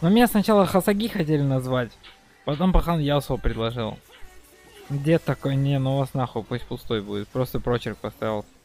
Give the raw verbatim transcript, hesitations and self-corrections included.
Но меня сначала Хасаги хотели назвать, потом пахан Ясо предложил. Дед такой, не, ну вас нахуй, пусть пустой будет, просто прочерк поставил.